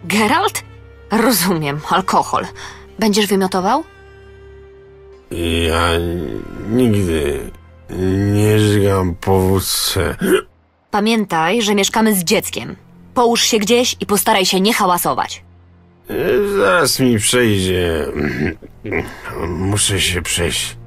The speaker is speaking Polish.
Geralt? Rozumiem, alkohol. Będziesz wymiotował? Ja nigdy nie żygam po wódce. Pamiętaj, że mieszkamy z dzieckiem. Połóż się gdzieś i postaraj się nie hałasować. Zaraz mi przejdzie. Muszę się przejść.